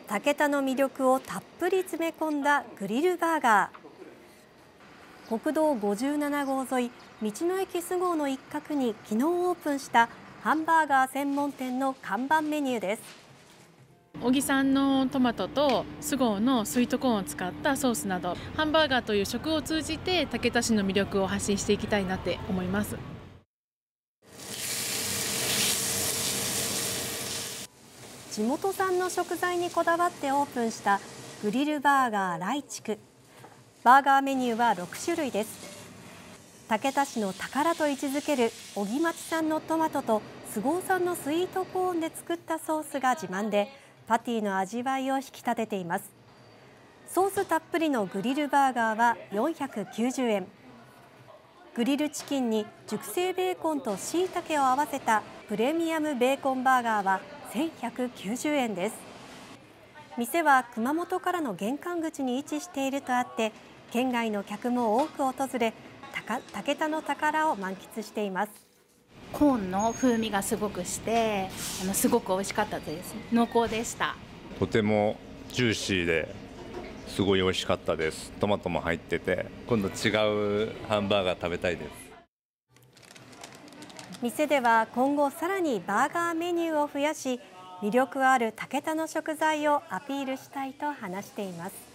竹田の魅力をたっぷり詰め込んだグリルバーガー。国道57号沿い道の駅菅生の一角に昨日オープンしたハンバーガー専門店の看板メニューです。 小木さんのトマトと菅生のスイートコーンを使ったソースなど、ハンバーガーという食を通じて竹田市の魅力を発信していきたいなって思います。 地元産の食材にこだわってオープンしたグリルバーガー来築。バーガーメニューは6種類です。竹田市の宝と位置づける小木町産のトマトと菅生産のスイートコーンで作ったソースが自慢で、パティの味わいを引き立てています。ソースたっぷりのグリルバーガーは490円。グリルチキンに熟成ベーコンとしいたけを合わせたプレミアムベーコンバーガーは1190円です。店は熊本からの玄関口に位置しているとあって、県外の客も多く訪れ、竹田の宝を満喫しています。 コーンの風味がすごくしてすごく美味しかったです。濃厚でした。 とてもジューシーですごい美味しかったです。トマトも入ってて、今度違うハンバーガー食べたいです。 店では今後さらにバーガーメニューを増やし、魅力ある竹田の食材をアピールしたいと話しています。